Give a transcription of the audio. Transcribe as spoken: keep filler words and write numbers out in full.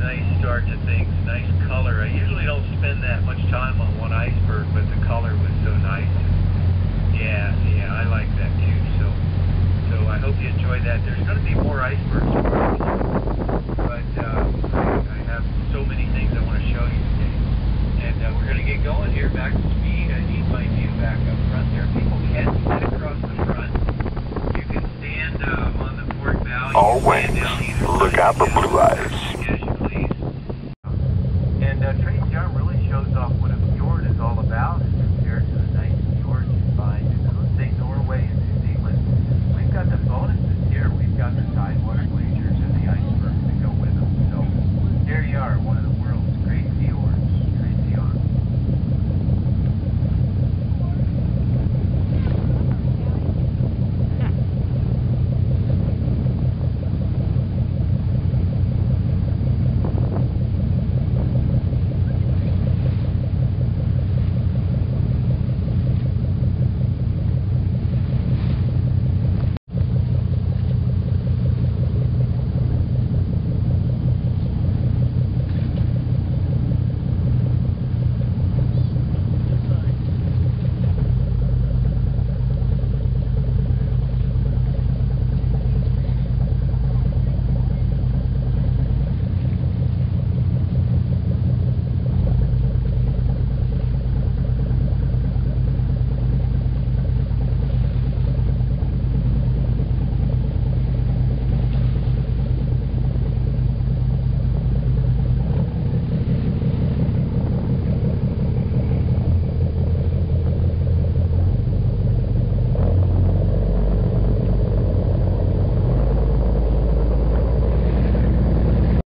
nice start to things. Nice color. I usually don't spend that much time on one iceberg, but the color was so nice. Yeah, yeah, I like that too. So, so I hope you enjoyed that. There's going to be more icebergs, but uh, I, I have so many things I want to show you today, and uh, we're going to get going here. Back to speed. I need my view back up front there. People can't sit across the front. You can stand uh, on the port bow. All wings, look out for blue eyes.